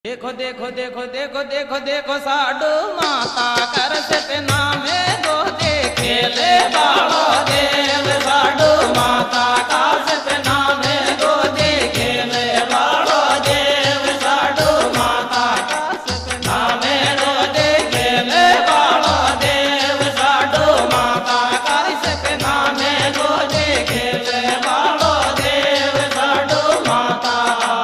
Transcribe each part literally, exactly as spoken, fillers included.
देखो देखो देखो देखो देखो देखो साडू माता कर से नामे दो देखे ले बालो देव साडू माता का से नामे दो देखे ले बालो देव साडू माता का से नामे दो देखे ले बालो देव साडू माता का से नामे दो देखे ले बालो देव साडू माता।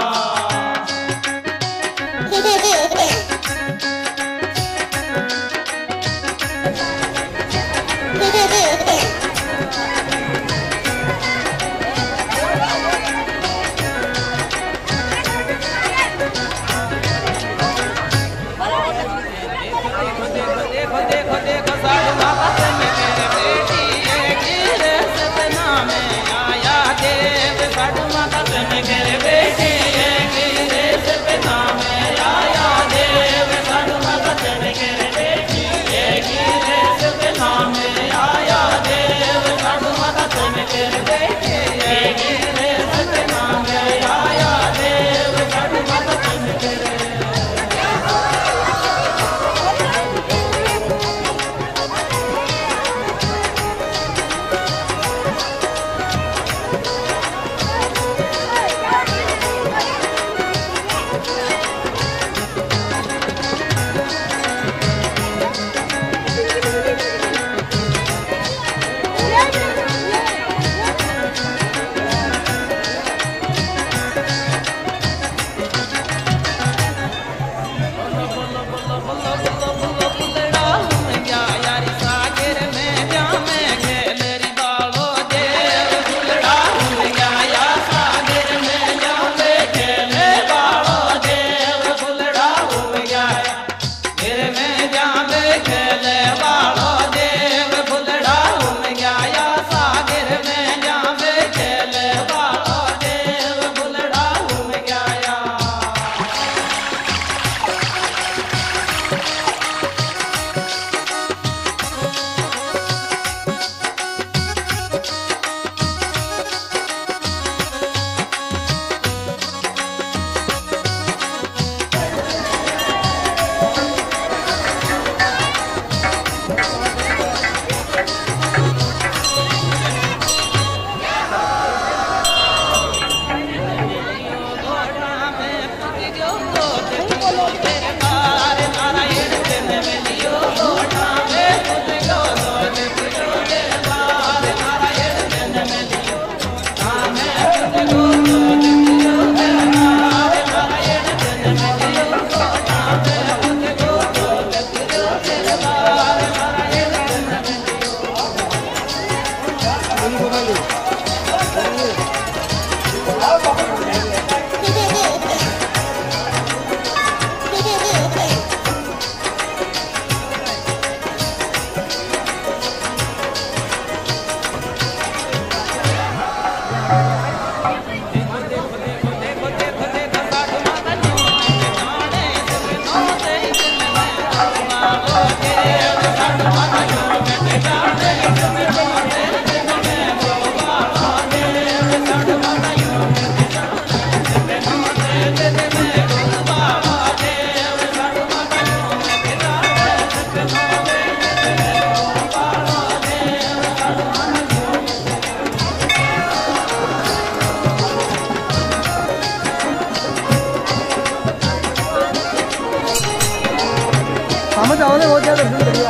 समझ आओ ना बहुत ज्यादा बढ़िया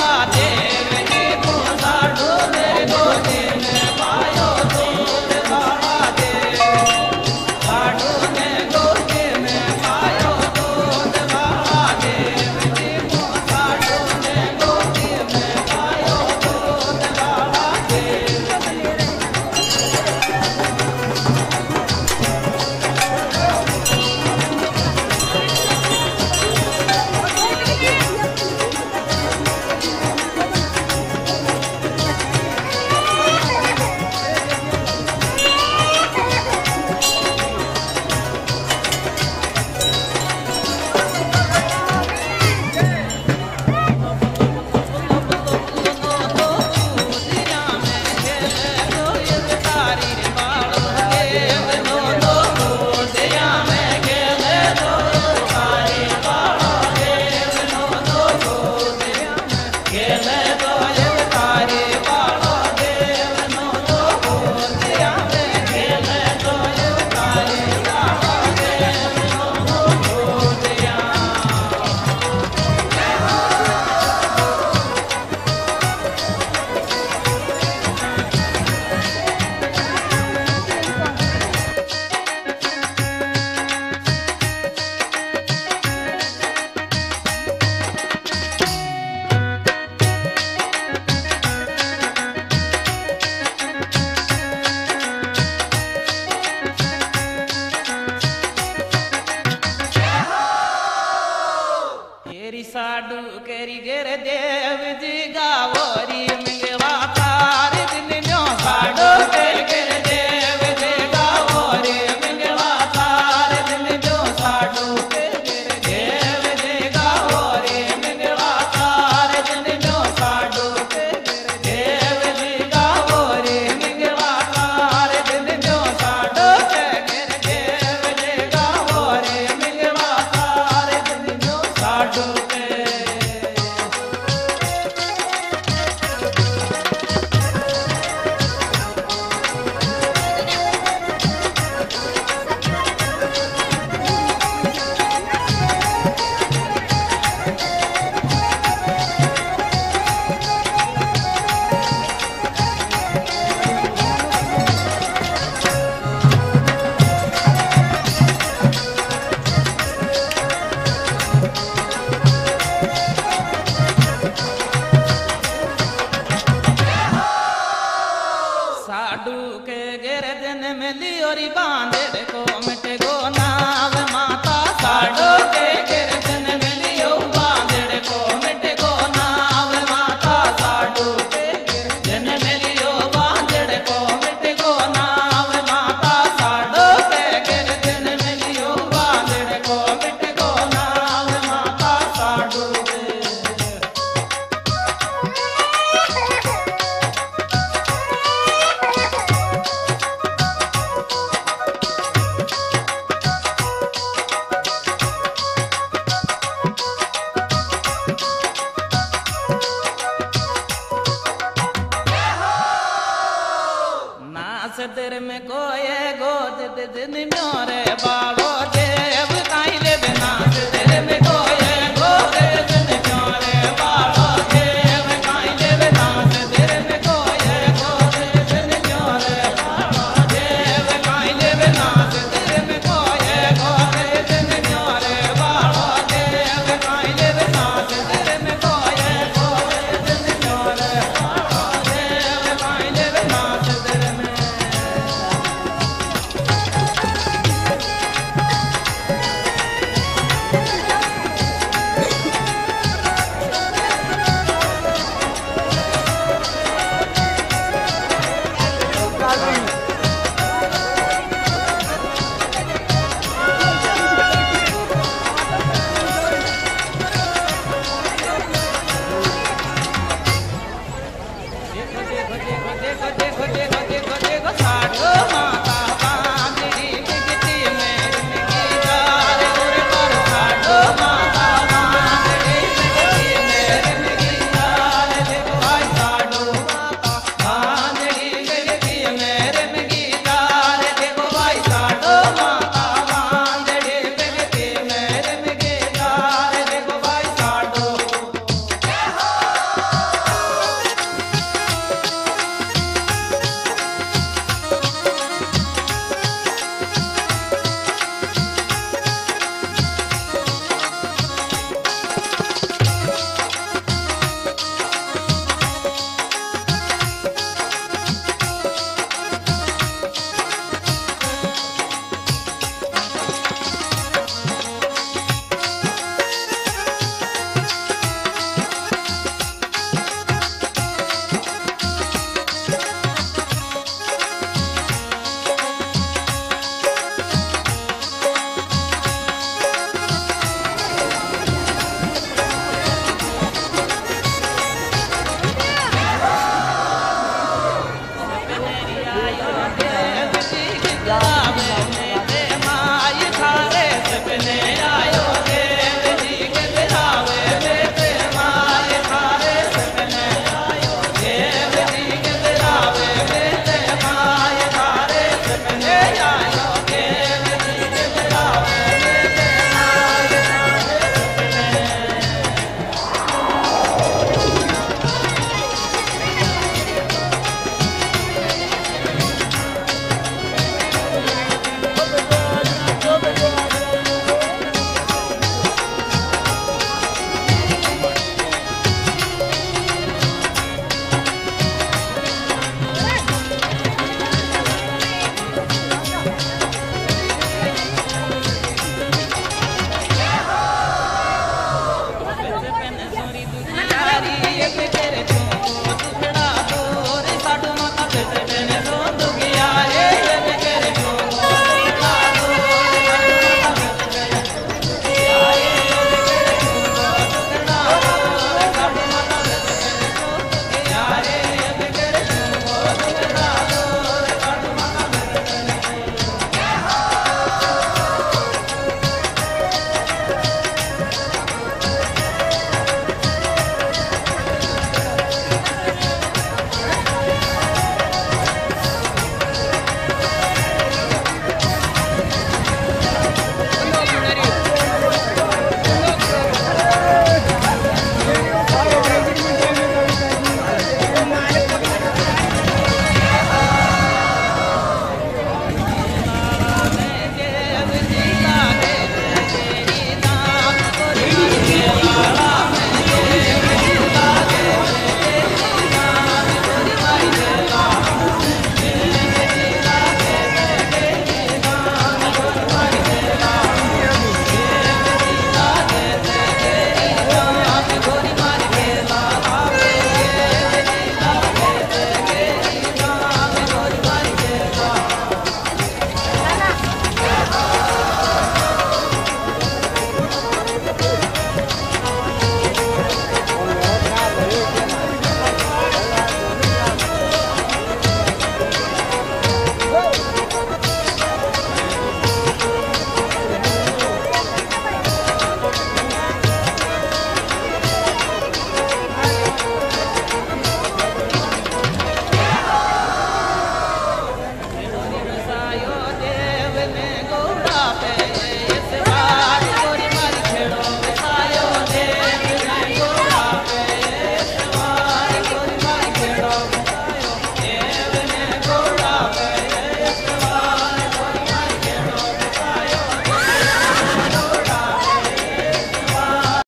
पायो दूध जन्म लियोरी बांधे को मिट गो नाव माता साडो के गिर जन्म लियो बांधे को मिट गो नाव माता साडो के गिर जन्म लियो बांधे को मिट गो नाव माता साडो के गिर जन्म लियो बांधे को मिट गो नाव माता साडो के सदर में कोये गोद दिन म्योरे बालो देव काई ले बिना सदर में कोये गोद दिन म्योरे बालो देव काई ले बिना सदर में कोये गोद दिन म्योरे बालो देव काई ले बिना सदर में कोये गोद दिन म्योरे बालो देव काई ले बिना सदर में कोये गोद दिन म्योरे बालो देव काई ले बिना सदर में देखो देखो देखो देखो